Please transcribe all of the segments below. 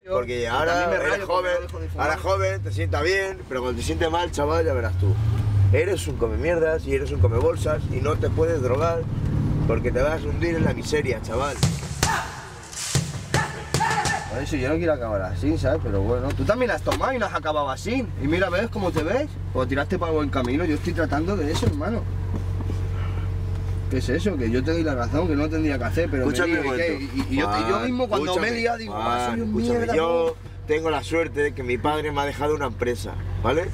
Porque ahora eres joven, te sienta bien, pero cuando te sientes mal, chaval, ya verás tú. Eres un come mierdas y eres un come bolsas y no te puedes drogar porque te vas a hundir en la miseria, chaval. Por eso yo no quiero acabar así, ¿sabes? Pero bueno, tú también has tomado y no has acabado así. Y mira, ¿ves cómo te ves? Pues tiraste para el buen camino. Yo estoy tratando de eso, hermano. ¿Qué es eso? Que yo te doy la razón, que no tendría que hacer, pero Escúchame un momento. y yo mismo cuando me he liado digo, soy un mierda. Yo tengo la suerte de que mi padre me ha dejado una empresa, ¿vale?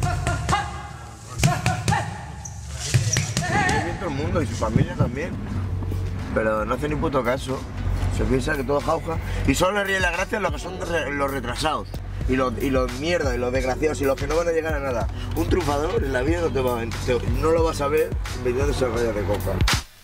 Todo el mundo y su familia también, pero no hace ni puto caso. Se piensa que todo es jauja y solo le ríen las gracias los que son los retrasados y los mierdas y los desgraciados y los que no van a llegar a nada. Un triunfador en la vida no lo vas a ver vendiendo esas rayas de coca.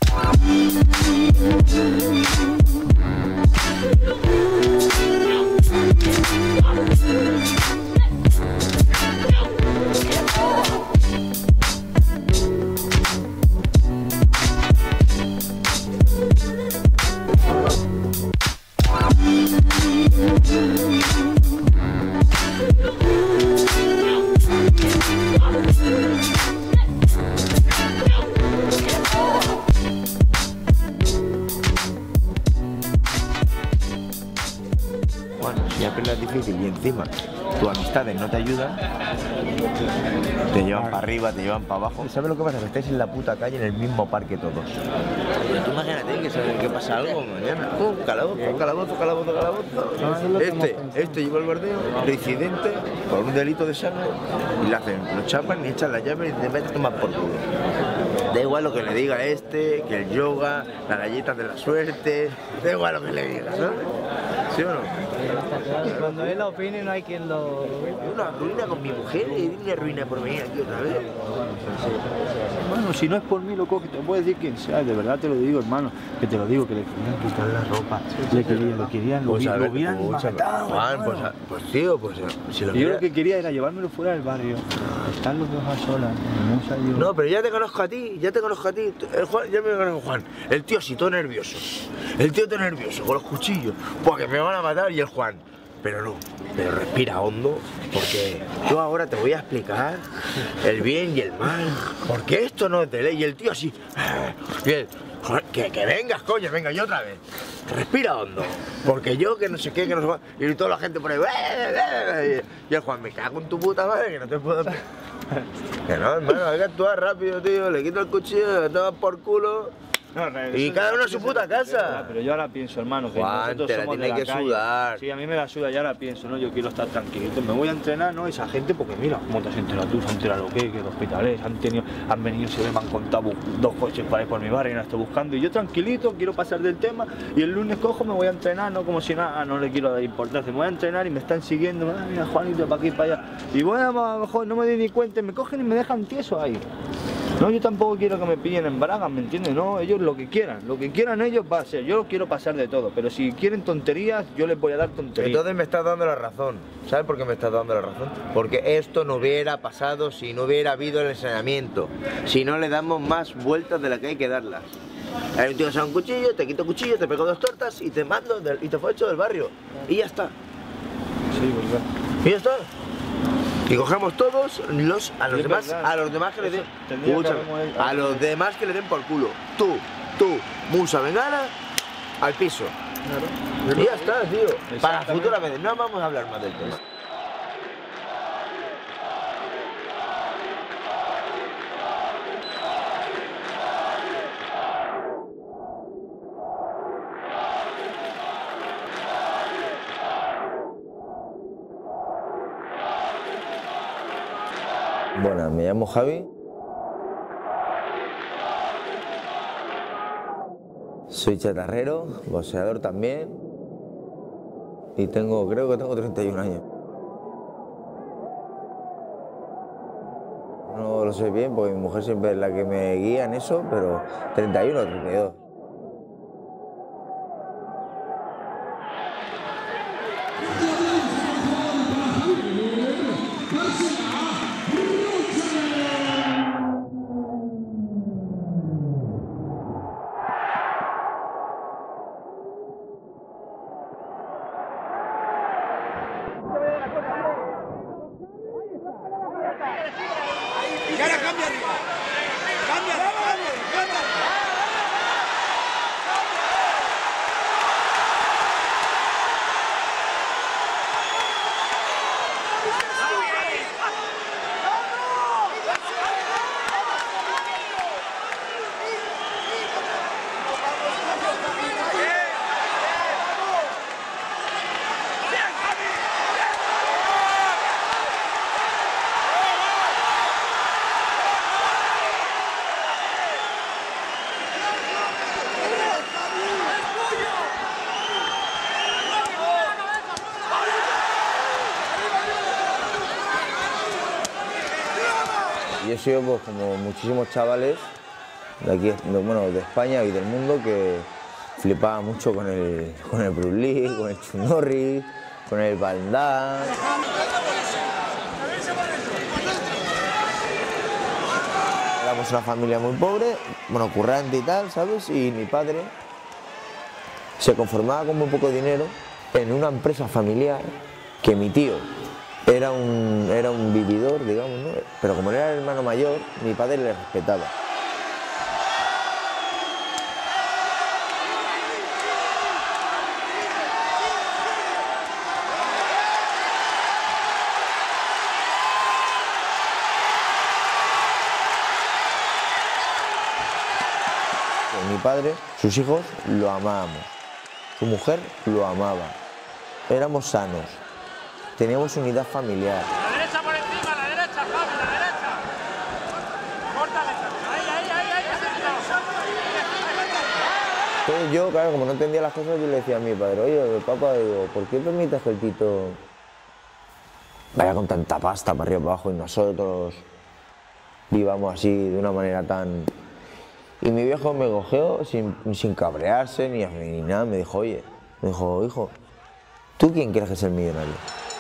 Bueno, si apenas es difícil y encima tus amistades no te ayudan, te llevan para arriba, te llevan para abajo. ¿Sabes lo que pasa? Que estáis en la puta calle en el mismo parque todos. Pero tú imagínate que pasa algo mañana. Calabozo. Este lleva el bardeo, reincidente, por un delito de sangre, y le hacen, lo chapan y echan la llave y te meten a tomar por culo. Da igual lo que le diga este, que el yoga, las galletas de la suerte, da igual lo que le diga, ¿sabes? ¿Sí o no? Cuando él opine no hay quien lo... Una ruina con mi mujer y una ruina por venir aquí otra vez. Bueno, si no es por mí, lo coge, te puedo decir quién sea, de verdad te lo digo, hermano, que te lo digo, que le querían quitar la ropa, lo hubieran matado. Juan, pues tío, si lo yo lo que quería era llevármelo fuera del barrio, estar los dos a solas, No, pero ya te conozco a ti, El Juan, ya me conozco a Juan. El tío así, todo nervioso, con los cuchillos, porque me van a matar y el Juan. Pero respira hondo, porque yo ahora te voy a explicar el bien y el mal, porque esto no es de ley. Y el tío así, y él, joder, que vengas, coño, venga, y otra vez. Respira hondo, porque yo que no sé qué, que no sé cuál, y toda la gente por ahí, y el Juan, me cago en tu puta madre, que no te puedo... Que no, hermano, hay que actuar rápido, tío, le quito el cuchillo, le tomas por culo... y cada uno a su puta casa. Pero yo ahora pienso, hermano, que Juan, nosotros te la somos tiene de la que calle. sudar. Sí, a mí me la suda y ahora pienso, ¿no? Yo quiero estar tranquilito, me voy a entrenar, ¿no? Esa gente, porque mira, cómo te has enterado tú, se ha enterado lo que el hospital es, han venido, se me han contado 2 coches para ir por mi barrio y no estoy buscando. Y yo tranquilito, quiero pasar del tema y el lunes cojo, me voy a entrenar, ¿no? Como si nada, no le quiero dar importancia. Me voy a entrenar y me están siguiendo, mira, Juanito, para aquí, para allá. Y bueno, a lo mejor no me doy ni cuenta, me cogen y me dejan tieso ahí. No, yo tampoco quiero que me pillen en bragas, ¿me entiendes? No, ellos lo que quieran ellos va a ser. Yo quiero pasar de todo, pero si quieren tonterías, yo les voy a dar tonterías. Entonces me estás dando la razón. ¿Sabes por qué me estás dando la razón? Porque esto no hubiera pasado si no hubiera habido el ensañamiento, si no le damos más vueltas de las que hay que darlas. Hay un tío que se da un cuchillo, te quito cuchillo, te pego 2 tortas y te mando y te fue hecho del barrio. Y ya está. Sí, verdad. Y ya está. Y cogemos todos a los demás que le den, a los demás que le den por culo. Tú, Musa, Bengala, al piso. Claro. Y ya está, tío. Para futuras veces, no vamos a hablar más del tema. Bueno, me llamo Javi. Soy chatarrero, boxeador también. Y creo que tengo 31 años. No lo sé bien porque mi mujer siempre es la que me guía en eso, pero 31 o 32. Y he sido pues como muchísimos chavales de aquí, bueno, de España y del mundo que flipaban mucho con el Bruce Lee, con el Chuck Norris, con el Van Damme. Éramos una familia muy pobre, bueno, currante y tal, ¿sabes? Y mi padre se conformaba con muy poco dinero en una empresa familiar que mi tío era un vividor, digamos, ¿no? Pero como él era el hermano mayor, mi padre le respetaba. Mi padre, sus hijos lo amábamos, su mujer lo amaba, éramos sanos, teníamos unidad familiar. La derecha por encima, la derecha, Javi, la derecha. Córtale, ahí, Entonces yo, claro, como no entendía las cosas, yo le decía a mi padre, oye, papá, digo, ¿por qué permites que el Tito vaya con tanta pasta para arriba y para abajo y nosotros vivamos así de una manera tan... Y mi viejo me cogió sin cabrearse ni nada, me dijo, oye, hijo, ¿tú quién crees que es el millonario?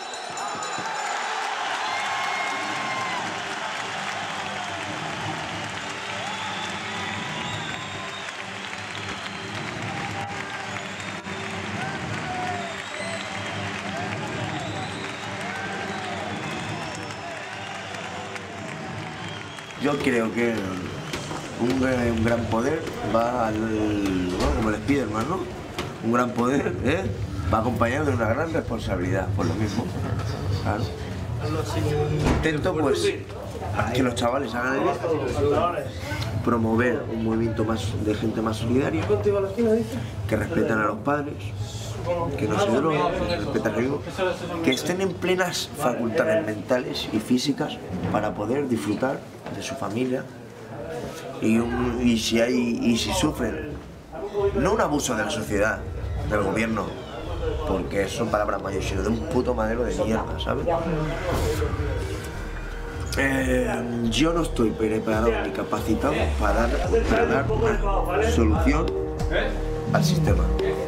Yo creo que un gran poder va bueno, como el Spiderman, ¿no? Un gran poder va acompañado de una gran responsabilidad, por lo mismo. Claro. Intento, pues, que los chavales hagan el bien, promover un movimiento de gente más solidaria, que respetan a los padres, que no se droguen, que respetan el ritmo, que estén en plenas facultades mentales y físicas para poder disfrutar de su familia y si sufren, no un abuso de la sociedad, del gobierno, porque son palabras mayores, sino de un puto madero de mierda, ¿sabes? Yo no estoy preparado ni capacitado para dar una solución al sistema.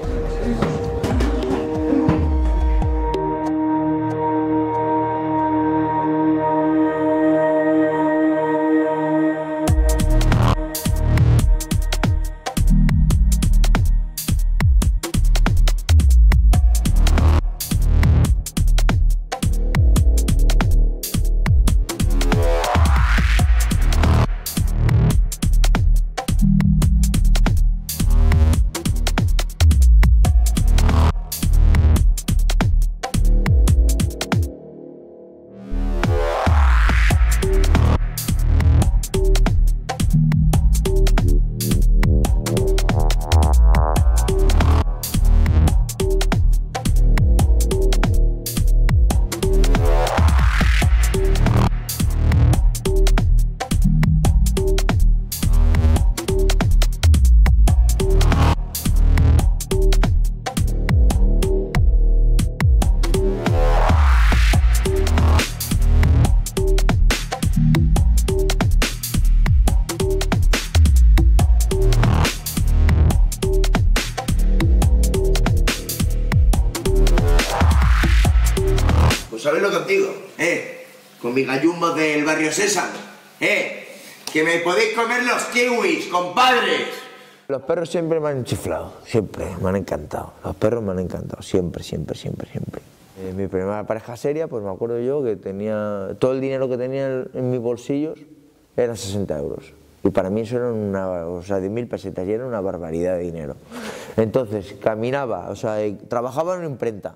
¿Sabes lo que os digo? Con mis gallumbos del barrio Sésamo, que me podéis comer los kiwis, compadres. Los perros siempre me han chiflado, siempre, me han encantado. Los perros me han encantado, siempre. Mi primera pareja seria, pues me acuerdo yo que tenía, todo el dinero que tenía en mis bolsillos eran 60 euros. Y para mí eso era 10.000 pesetas y era una barbaridad de dinero. Entonces, caminaba, trabajaba en una imprenta.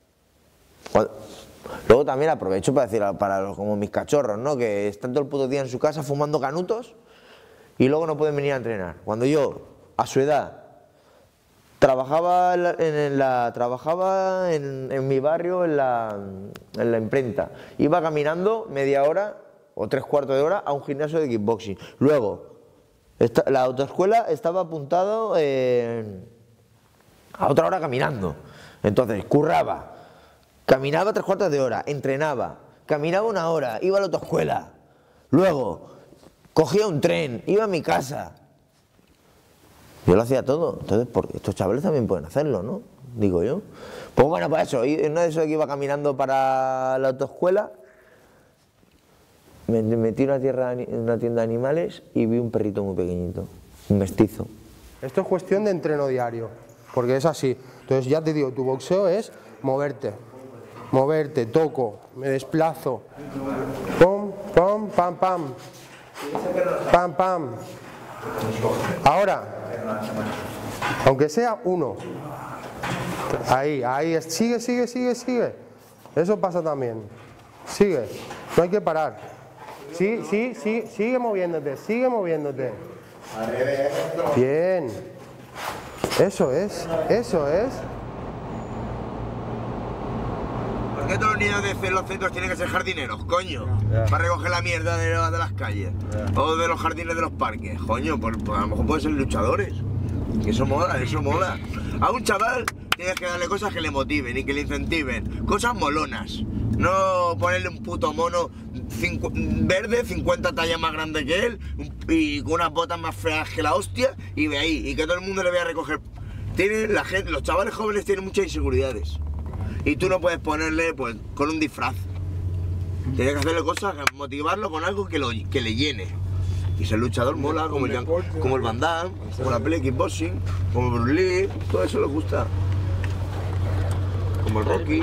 Luego también aprovecho para decir como mis cachorros, ¿no? Que están todo el puto día en su casa fumando canutos y luego no pueden venir a entrenar. Cuando yo, a su edad, trabajaba en mi barrio en la imprenta, iba caminando media hora o 3/4 de hora a un gimnasio de kickboxing. Luego, la autoescuela estaba apuntado a otra hora caminando. Entonces, curraba. Caminaba 3/4 de hora, entrenaba, caminaba 1 hora, iba a la autoescuela. Luego, cogía un tren, iba a mi casa. Yo lo hacía todo, entonces porque estos chavales también pueden hacerlo, ¿no? Digo yo. Pues bueno, para eso, en una de esas que iba caminando para la autoescuela, me metí en una tienda de animales y vi un perrito muy pequeñito, un mestizo. Esto es cuestión de entreno diario, porque es así. Entonces ya te digo, tu boxeo es moverte, toco, me desplazo, pum, pum, pam, pam, pam, pam. Ahora, aunque sea uno, ahí, sigue. Eso pasa también. Sigue, no hay que parar. Sí, sigue moviéndote. Bien. Eso es. ¿Por qué todos los niños de los centros tienen que ser jardineros, coño? Para recoger la mierda de las calles. O de los jardines de los parques. Coño, pues a lo mejor pueden ser luchadores. Que eso mola. A un chaval tienes que darle cosas que le motiven y que le incentiven. Cosas molonas. No ponerle un puto mono verde, 50 tallas más grande que él y con unas botas más feas que la hostia y ve ahí, y que todo el mundo le vaya a recoger. Los chavales jóvenes tienen muchas inseguridades y tú no puedes ponerle pues con un disfraz. Tienes que hacerle cosas, motivarlo con algo que le llene. Y ser luchador mola, como el Van Damme, como la peli Kickboxing, como Bruce Lee, todo eso les gusta. Como el Rocky.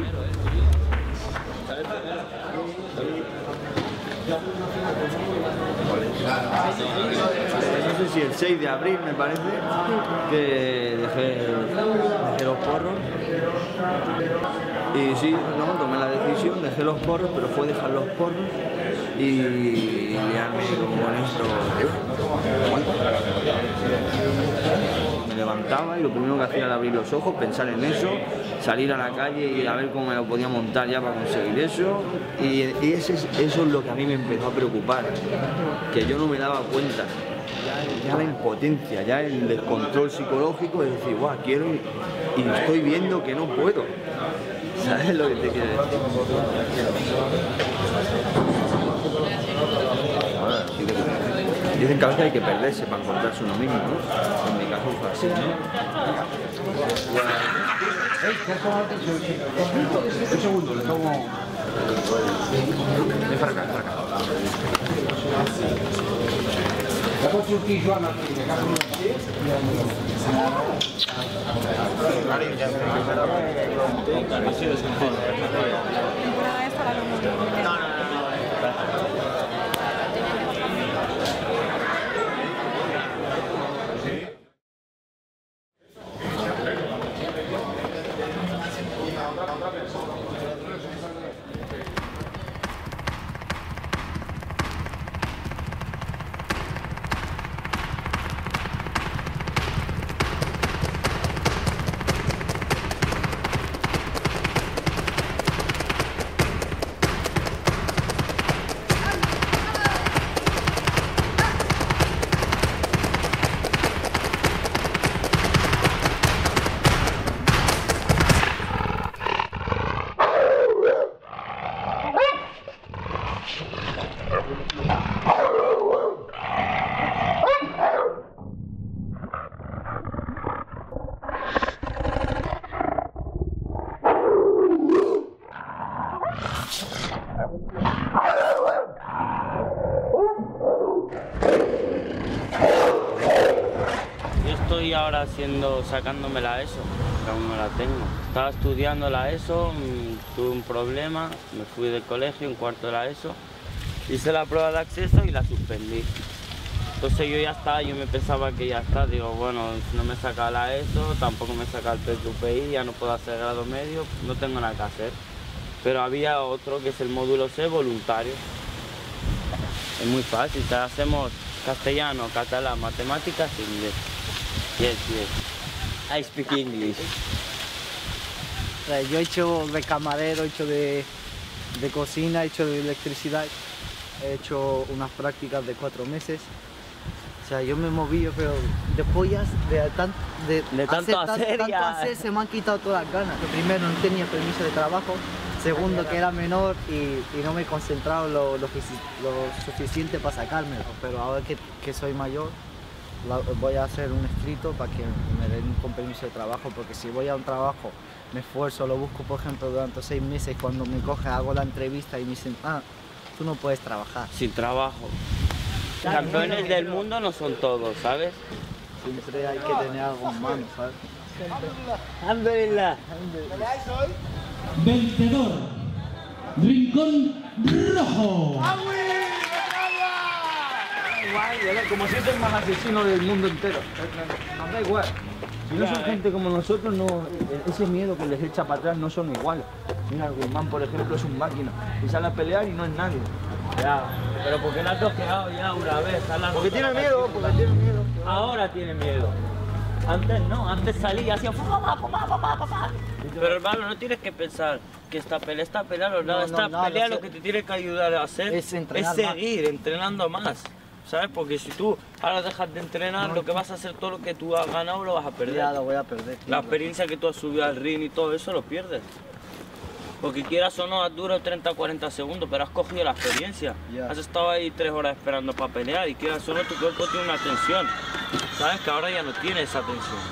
No sé si el 6 de abril me parece que dejé los porros y sí, no, tomé la decisión, dejé los porros, pero fue dejar los porros y liarme con esto. Me levantaba y lo primero que hacía era abrir los ojos, pensar en eso, salir a la calle y a ver cómo me lo podía montar ya para conseguir eso. Y eso es lo que a mí me empezó a preocupar, que yo no me daba cuenta. Ya la impotencia, ya el descontrol psicológico de decir, guau, quiero y estoy viendo que no puedo. ¿Sabes lo que te quiero decir? Dicen que a veces hay que perderse para encontrarse uno mismo, ¿no? En mi caso fue así, ¿no? Un segundo, le tomo... Ven para acá. Estoy ahora sacándome la ESO, que aún no la tengo. Estaba estudiando la ESO, tuve un problema, me fui del colegio en cuarto de la ESO, hice la prueba de acceso y la suspendí. Entonces yo me pensaba que ya está, digo, bueno, si no me saca la ESO, tampoco me saca el PQPI, ya no puedo hacer grado medio, no tengo nada que hacer. Pero había otro que es el módulo C voluntario. Es muy fácil, hacemos castellano, catalán, matemáticas e inglés. Yes. I speak English. Yo he hecho de camarero, he hecho de cocina, he hecho de electricidad, he hecho unas prácticas de 4 meses. O sea, yo me he movido, pero después ya de tanto hacer se me han quitado todas las ganas. Lo primero, no tenía permiso de trabajo, Segundo, que era menor y no me he concentrado lo suficiente para sacármelo. Pero ahora que soy mayor, voy a hacer un escrito para que me den un permiso de trabajo, porque si voy a un trabajo, me esfuerzo, lo busco, por ejemplo, durante 6 meses, cuando me coge, hago la entrevista y me dicen, tú no puedes trabajar. Sin trabajo. Campeones del mundo no son todos, ¿sabes? Siempre hay que tener algo en mano, ¿sabes? Alhamdulillah. Vencedor, Rincón Rojo. Igual, como si es el más asesino del mundo entero. Nos da igual. Si no son gente como nosotros, no, ese miedo que les echa para atrás no son iguales. Mira, el Guzmán, por ejemplo, es un máquina. Y sale a pelear y no es nadie. Ya, pero porque no has toqueado ya una vez. Porque tiene miedo, porque tiene miedo. Ahora tiene miedo. Antes no, antes salía hacía papá. Pero hermano, no tienes que pensar que esta pelea, lo que te tiene que ayudar a hacer es seguir entrenando más. ¿Sabes? Porque si tú ahora dejas de entrenar, lo que vas a hacer, todo lo que tú has ganado lo vas a perder. Ya lo voy a perder. La experiencia que tú has subido al ring y todo eso lo pierdes. Porque quieras o no, has durado 30 o 40 segundos, pero has cogido la experiencia. Has estado ahí 3 horas esperando para pelear y quieras o no, tu cuerpo tiene una tensión. ¿Sabes? Que ahora ya no tiene esa tensión.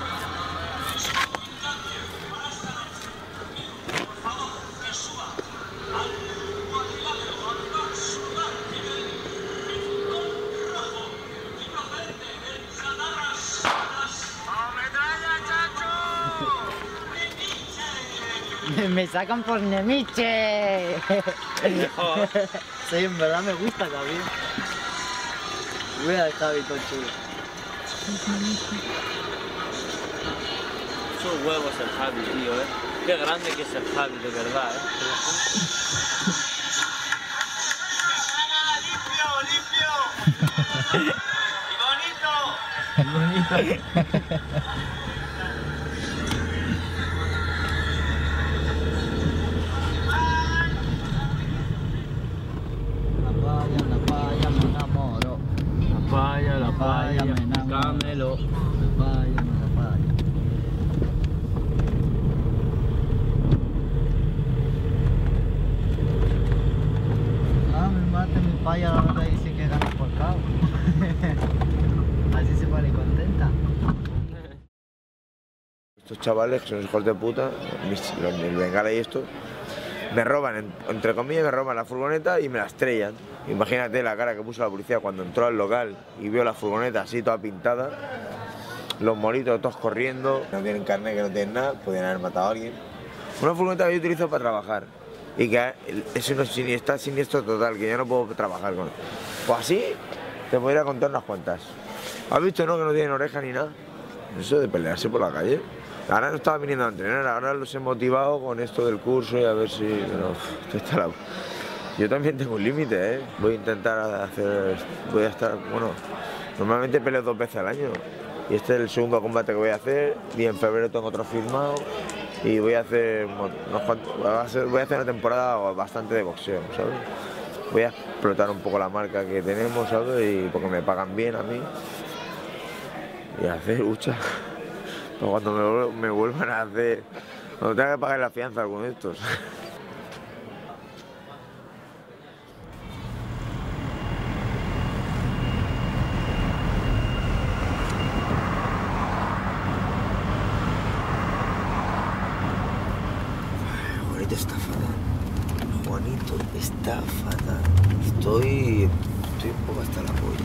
Me sacan por Nemiche. Sí, en verdad me gusta, Javi. Mira el Javi todo chulo. Esos huevos el Javi, tío, Qué grande que es el Javi, de verdad, ¡Limpio! ¡Bonito! La paya, Camelo. Mi mate, mi paya, la verdad dice que gana por cabo. Así se pone contenta. Estos chavales, que son hijos de puta, el Bengala y esto, me roban, entre comillas, me roban la furgoneta y me la estrellan. Imagínate la cara que puso la policía cuando entró al local y vio la furgoneta así toda pintada, los moritos todos corriendo, no tienen carnet, que no tienen nada, podrían haber matado a alguien. Una furgoneta que yo utilizo para trabajar y que es está siniestro total, que yo no puedo trabajar con él. Pues así te podría contar unas cuantas. ¿Has visto, no, que no tienen oreja ni nada? Eso de pelearse por la calle. Ahora no estaba viniendo a entrenar, ahora los he motivado con esto del curso y a ver si... Bueno, yo también tengo un límite, Voy a intentar normalmente peleo 2 veces al año. Y este es el segundo combate que voy a hacer y en febrero tengo otro firmado y voy a hacer una temporada bastante de boxeo, ¿sabes? Voy a explotar un poco la marca que tenemos, ¿sabes? Y porque me pagan bien a mí y a hacer lucha. Pero cuando me vuelvan a hacer, cuando tenga que pagar la fianza a alguno de estos. Juanito está fatal. Juanito está fatal. Estoy un poco hasta la polla.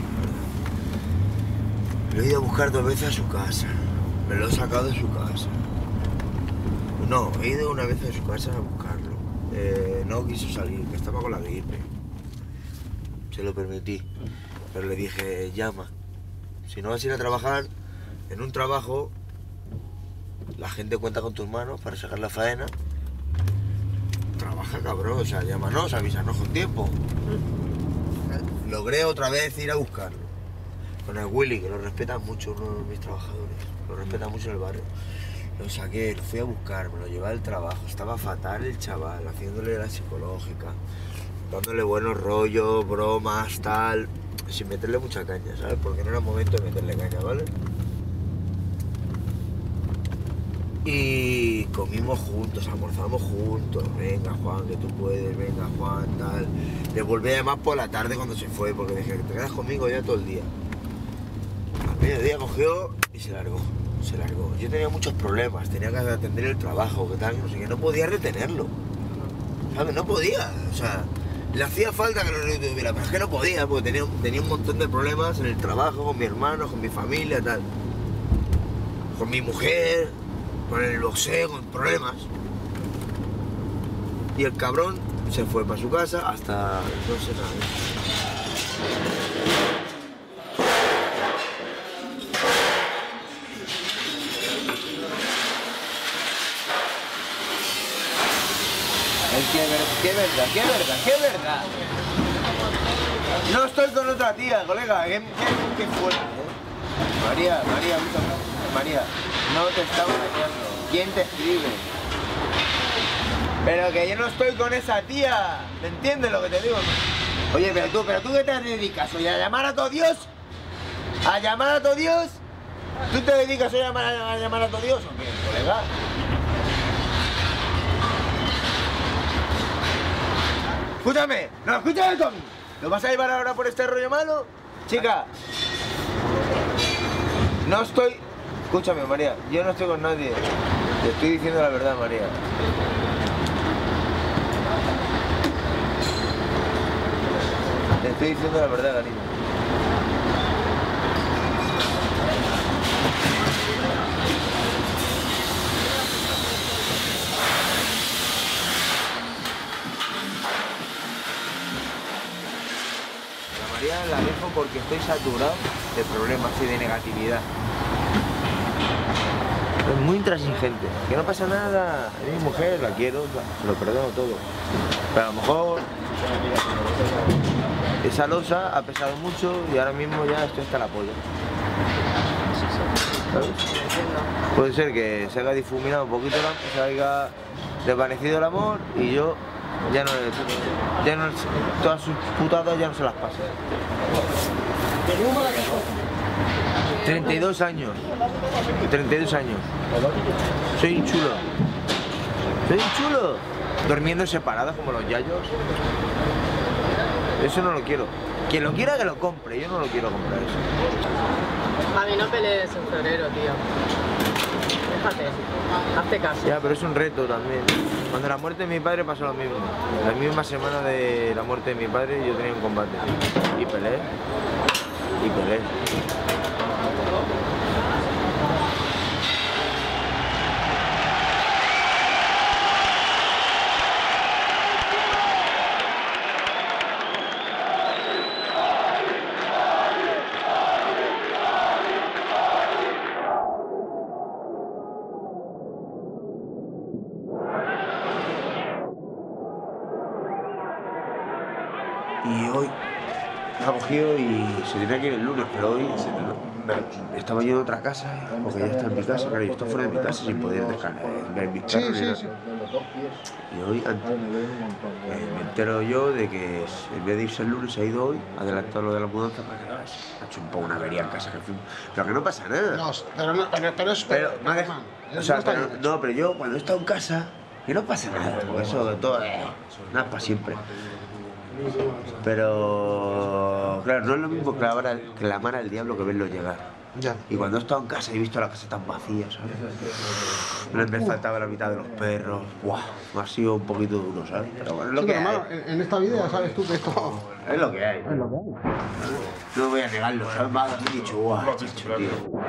Lo he ido a buscar 2 veces a su casa. Me lo he sacado de su casa. No, he ido una vez a su casa a buscarlo. No quiso salir, que estaba con la gripe. Se lo permití. Pero le dije, llama. Si no vas a ir a trabajar, en un trabajo, la gente cuenta con tus manos para sacar la faena. Trabaja, cabrón, o sea, llámanos, avísanos con tiempo. Logré otra vez ir a buscarlo. Con el Willy, que lo respetan mucho uno de mis trabajadores. Lo respetan mucho en el barrio. Lo saqué, lo fui a buscar, me lo llevé al trabajo. Estaba fatal el chaval, haciéndole la psicológica, dándole buenos rollos, bromas, tal, sin meterle mucha caña, ¿sabes? Porque no era momento de meterle caña, ¿vale? Y y comimos juntos, almorzamos juntos. Venga, Juan, que tú puedes, venga, Juan, tal. Le volví a llamar por la tarde cuando se fue, porque dije que te quedas conmigo ya todo el día. Al mediodía cogió y se largó. Se largó. Yo tenía muchos problemas, tenía que atender el trabajo, que tal, no sé qué, no podía retenerlo. ¿Sabes? No podía, o sea, le hacía falta que lo retuviera, pero es que no podía, porque tenía un montón de problemas en el trabajo, con mi hermano, con mi familia, tal. Con mi mujer, con el boxeo, con problemas. Y el cabrón se fue para su casa hasta no sé nada. Qué verdad. No estoy con otra tía, colega, qué fuerte, ¿eh? María, no te estaba engañando. ¿Quién te escribe? Pero que yo no estoy con esa tía, ¿me entiendes lo que te digo? Oye, pero tú ¿qué te dedicas? ¿Oye, a llamar a todo Dios? ¿A llamar a todo Dios? ¿Tú te dedicas hoy a llamar a todo Dios o qué, colega? Escúchame, Tommy. ¿Lo vas a llevar ahora por este rollo malo? Chica. No estoy... Escúchame, María, yo no estoy con nadie. Te estoy diciendo la verdad, María. Te estoy diciendo la verdad, cariño. La dejo porque estoy saturado de problemas y de negatividad. Es muy intransigente, que no pasa nada. Es mi mujer, la quiero, lo perdono todo. Pero a lo mejor esa losa ha pesado mucho y ahora mismo ya estoy hasta la polla. ¿Sabes? Puede ser que se haya difuminado un poquito, se haya desvanecido el amor y yo ya no todas sus putadas ya no se las pasa. 32 años. Soy un chulo. Durmiendo separados como los yayos. Eso no lo quiero. Quien lo quiera que lo compre, yo no lo quiero comprar eso. A mí no pelees en febrero, tío. Déjate, hazte caso. Ya, pero es un reto también. Cuando la muerte de mi padre pasó lo mismo. La misma semana de la muerte de mi padre yo tenía un combate. Y peleé. Y hoy me ha cogido y se tenía que ir el lunes, pero hoy estaba yo en otra casa, porque ya está en mi casa, claro, yo estoy fuera de mi casa sin poder dejar ver mis perros ni nada. Y hoy me entero yo de que en vez de irse el lunes se ha ido hoy, adelantado lo de la mudanza para que ha hecho un poco una avería en casa que fuimos. Pero que no pasa nada. No, pero es... O sea, pero yo cuando he estado en casa, que no pasa nada, porque eso de todo, nada para siempre. Pero claro, no es lo mismo clamar al diablo que verlo llegar. Ya. Y cuando he estado en casa he visto la casa tan vacía, ¿sabes? Me faltaba la mitad de los perros. ¡Buah! Me ha sido un poquito duro, ¿sabes? Pero bueno, es lo que hay. En esta vida ya sabes tú que esto... Es lo que hay. No voy a negarlo, ¿sabes? Me ha dicho, ¡buah! Chicho, tío.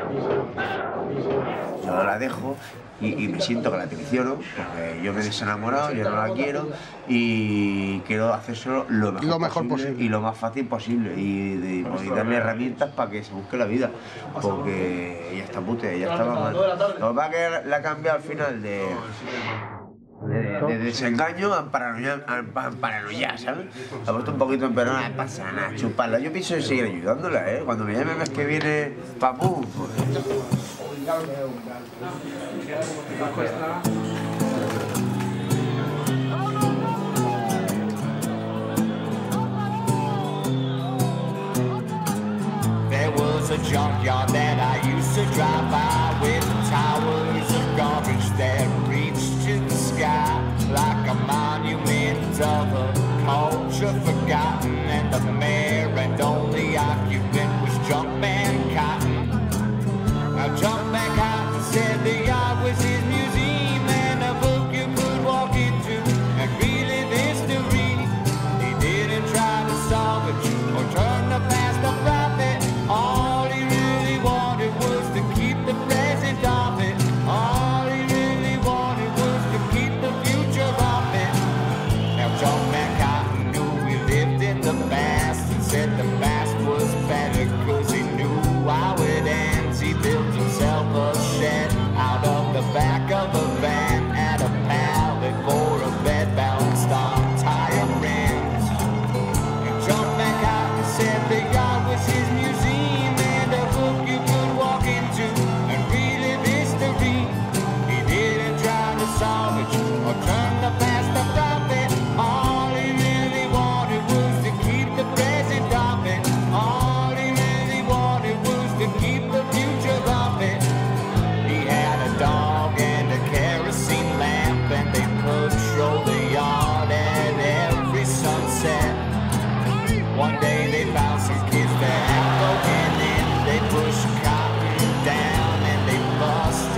Yo la dejo y me siento que la traiciono, porque yo me he desenamorado, yo no la quiero y quiero hacérselo lo mejor posible y lo más fácil posible y darle herramientas para que se busque la vida, porque ella está puta, ella estaba mal. Lo que pasa es que la ha cambiado al final de desengaño a paranoia, ¿sabes? Ha puesto un poquito en pero no pasa nada, chuparla. Yo pienso en seguir ayudándola, ¿eh? Cuando me llame el mes que viene, papú, pues... There was a junkyard that I used to drive by with towers of garbage that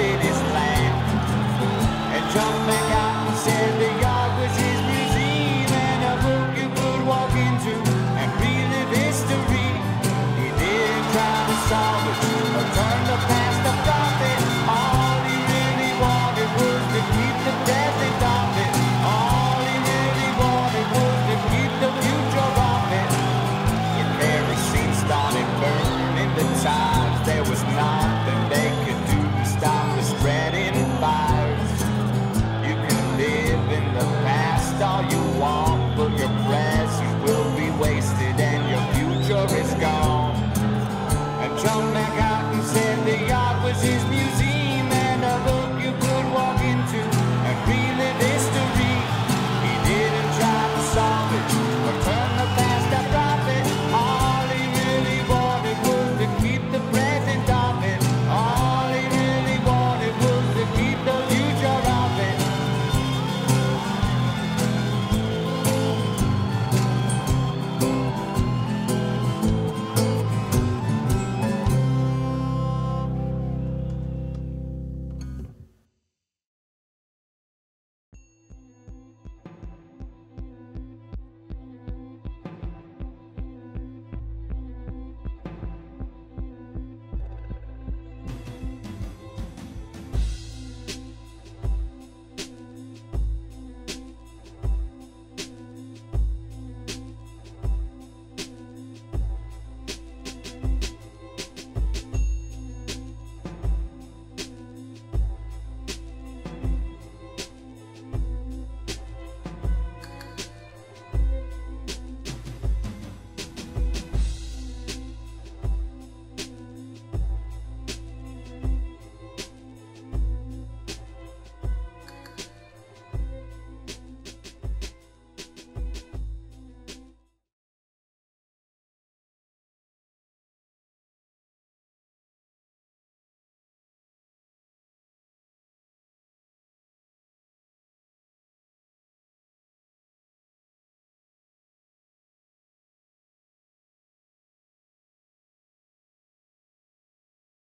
city